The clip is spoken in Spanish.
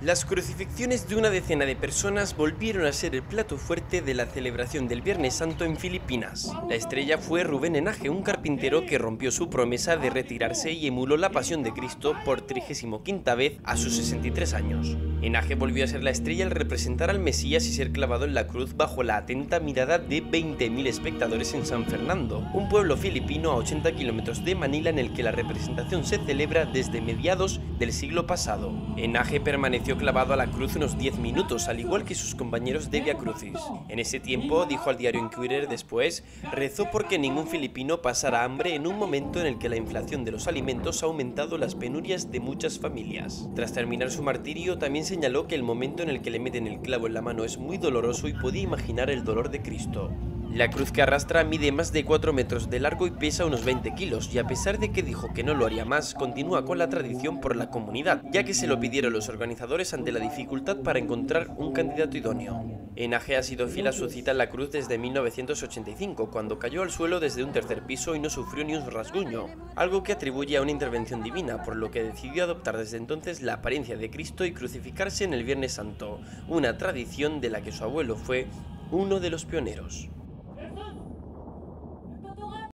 Las crucifixiones de una decena de personas volvieron a ser el plato fuerte de la celebración del Viernes Santo en Filipinas. La estrella fue Rubén Enaje, un carpintero que rompió su promesa de retirarse y emuló la pasión de Cristo por 35ª vez a sus 63 años. Enaje volvió a ser la estrella al representar al Mesías y ser clavado en la cruz bajo la atenta mirada de 20.000 espectadores en San Fernando, un pueblo filipino a 80 kilómetros de Manila en el que la representación se celebra desde mediados del siglo pasado. Enaje permaneció clavado a la cruz unos 10 minutos, al igual que sus compañeros de Via Crucis. En ese tiempo, dijo al diario Inquirer después, rezó porque ningún filipino pasara hambre en un momento en el que la inflación de los alimentos ha aumentado las penurias de muchas familias. Tras terminar su martirio, también señaló que el momento en el que le meten el clavo en la mano es muy doloroso y podía imaginar el dolor de Cristo. La cruz que arrastra mide más de 4 metros de largo y pesa unos 20 kilos, y a pesar de que dijo que no lo haría más, continúa con la tradición por la comunidad, ya que se lo pidieron los organizadores ante la dificultad para encontrar un candidato idóneo. Enaje ha sido fiel a su cita en la cruz desde 1985, cuando cayó al suelo desde un tercer piso y no sufrió ni un rasguño, algo que atribuye a una intervención divina, por lo que decidió adoptar desde entonces la apariencia de Cristo y crucificarse en el Viernes Santo, una tradición de la que su abuelo fue uno de los pioneros.